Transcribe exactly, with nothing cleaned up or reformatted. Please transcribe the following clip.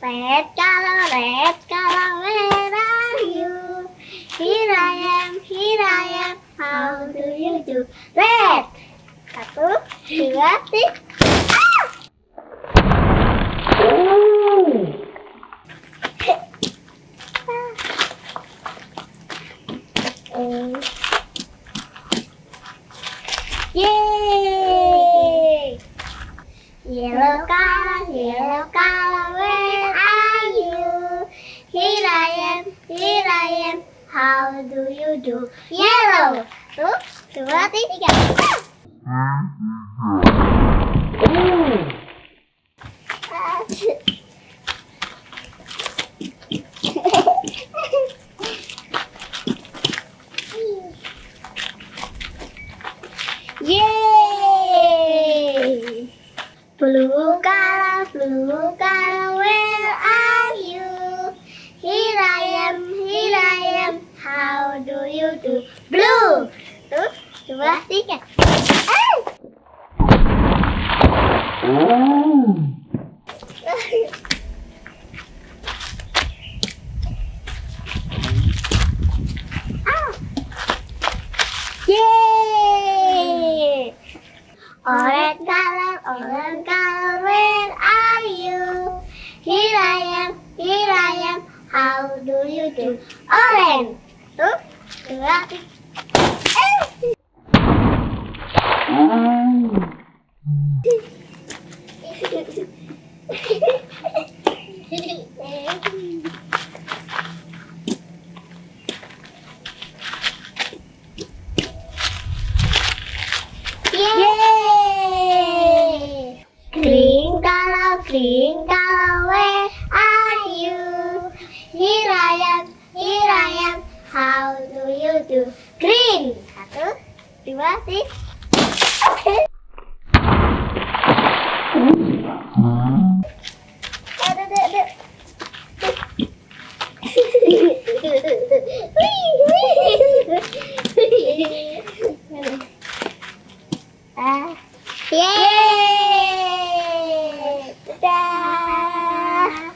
Red color, red color, where are you? Here I am, here I am, how do you do? Red. Satu, dua, tiga. Ah! Yay! Yellow color, yellow color, where are you? Here I am, here I am, how do you do? Yellow. Satu, dua, tiga. Ah! Yay! Blue color, blue color, where are you? Here I am, here I am, how do you do? Blue. Satu, dua, tiga. Ah! Yay! Orange color, orange color, where are you? Here I am, here I am, how do you do? Orange. Satu, dua, tiga. Yay! Green color, green color, where are you? Here I am, here I am, how do you do? Green. Satu, dua, tiga.